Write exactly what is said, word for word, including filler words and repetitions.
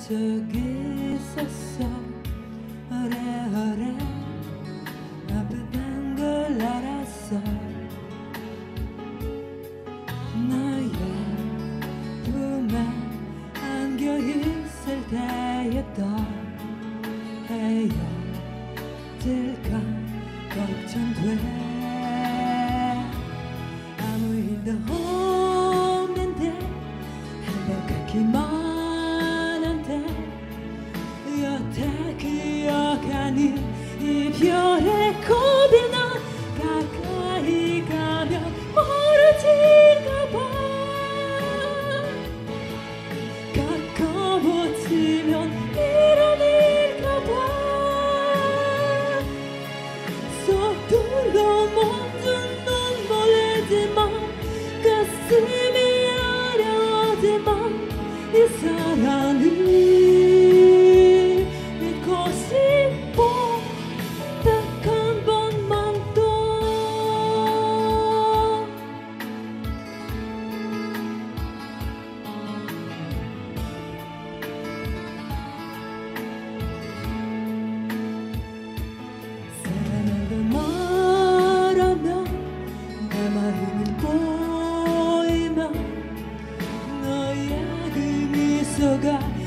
적이 있었어. 오래오래 아프단 걸 알았어. 너의 품에 안겨 있을 때였던 헤어질까 걱정돼. 아무 일도 없는데 행복하기만 여태 기억하는 이별의 고비나 가까이 가면 멀어질까봐 가까워지면 이러닐까봐 쏙 들어 멈춘 눈물이지만 가슴이 아려지만 이 사랑을 보이면 너의 그 미소가